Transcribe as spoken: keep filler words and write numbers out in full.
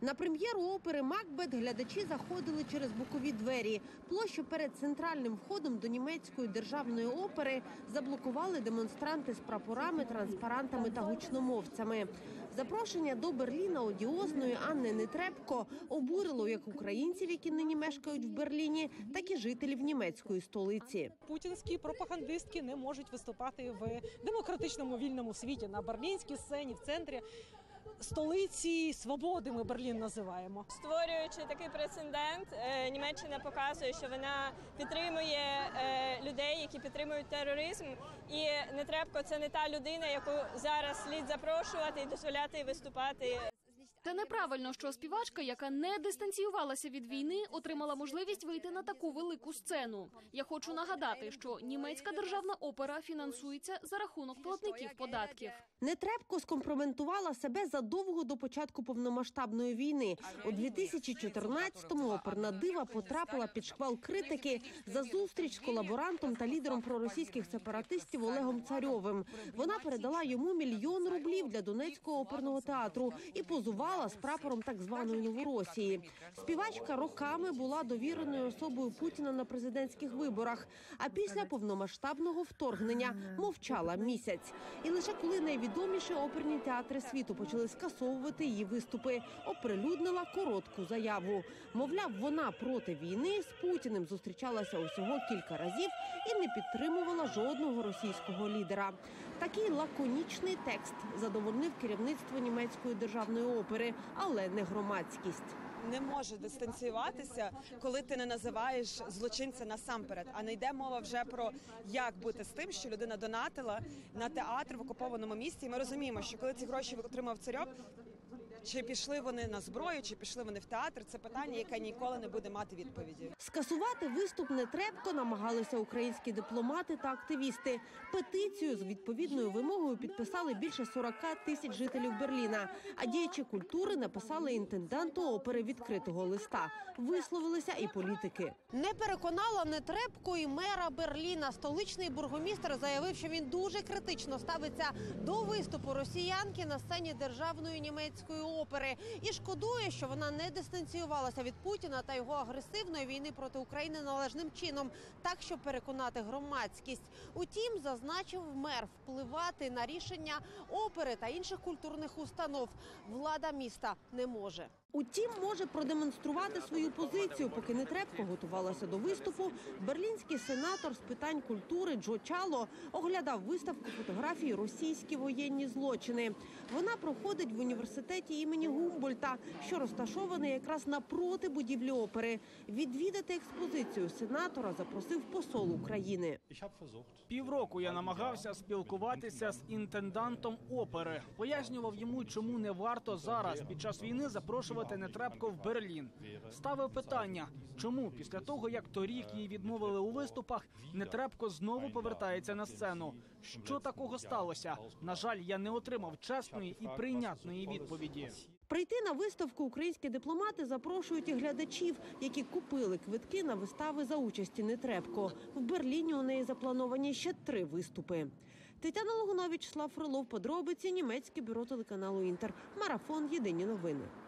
На прем'єру опери «Макбет» глядачі заходили через бокові двері. Площу перед центральним входом до німецької державної опери заблокували демонстранти з прапорами, транспарантами та гучномовцями. Запрошення до Берліна одіозної Анни Нетребко обурило як українців, які нині мешкають в Берліні, так і жителів німецької столиці. Путінські пропагандистки не можуть виступати в демократичному вільному світі, на берлінській сцені, в центрі столиці свободи ми Берлін називаємо. Створюючи такий прецедент, Німеччина показує, що вона підтримує людей, які підтримують тероризм. І Нетребко – це не та людина, яку зараз слід запрошувати і дозволяти їй виступати. Це неправильно, що співачка, яка не дистанціювалася від війни, отримала можливість вийти на таку велику сцену. Я хочу нагадати, що німецька державна опера фінансується за рахунок платників податків. Нетребко скомпрометувала себе задовго до початку повномасштабної війни. У дві тисячі чотирнадцятому оперна дива потрапила під шквал критики за зустріч з колаборантом та лідером проросійських сепаратистів Олегом Царьовим. Вона передала йому мільйон рублів для Донецького оперного театру і позувала з прапором так званої Новоросії. Співачка роками була довіреною особою Путіна на президентських виборах, а після повномасштабного вторгнення мовчала місяць. І лише коли найвідоміші оперні театри світу почали скасовувати її виступи, оприлюднила коротку заяву. Мовляв, вона проти війни, з Путіним зустрічалася усього кілька разів і не підтримувала жодного російського лідера. Такий лаконічний текст задовольнив керівництво німецької державної опери, але не громадськість. Не може дистанціюватися, коли ти не називаєш злочинця насамперед, а не йде мова вже про як бути з тим, що людина донатила на театр в окупованому місті. І ми розуміємо, що коли ці гроші отримав Царьов, чи пішли вони на зброю, чи пішли вони в театр – це питання, яке ніколи не буде мати відповіді. Скасувати виступ Нетребко намагалися українські дипломати та активісти. Петицію з відповідною вимогою підписали більше сорока тисяч жителів Берліна. А діячі культури написали інтенданту опери відкритого листа. Висловилися і політики. Не переконала Нетребко і мера Берліна. Столичний бургомістр заявив, що він дуже критично ставиться до виступу росіянки на сцені державної німецької опери. І шкодує, що вона не дистанціювалася від Путіна та його агресивної війни проти України належним чином, так, щоб переконати громадськість. Утім, зазначив мер, впливати на рішення опери та інших культурних установ влада міста не може. Утім, може продемонструвати свою позицію. Поки Нетребко готувалася до виступу, берлінський сенатор з питань культури Джо Чало оглядав виставку фотографій «Російські воєнні злочини». Вона проходить в університеті імені Гумбольта, що розташований якраз напроти будівлі опери. Відвідати експозицію сенатора запросив посол України. Півроку я намагався спілкуватися з інтендантом опери. Пояснював йому, чому не варто зараз, під час війни, запрошувати Нетребко в Берлін. Ставив питання, чому після того, як торік їй відмовили у виступах, Нетребко знову повертається на сцену. Що такого сталося? На жаль, я не отримав чесної і прийнятної відповіді. Прийти на виставку українські дипломати запрошують і глядачів, які купили квитки на вистави за участі Нетребко. В Берліні у неї заплановані ще три виступи. Тетяна Логунович, Слав Фролов, подробиці, німецьке бюро телеканалу «Інтер». Марафон. Єдині новини.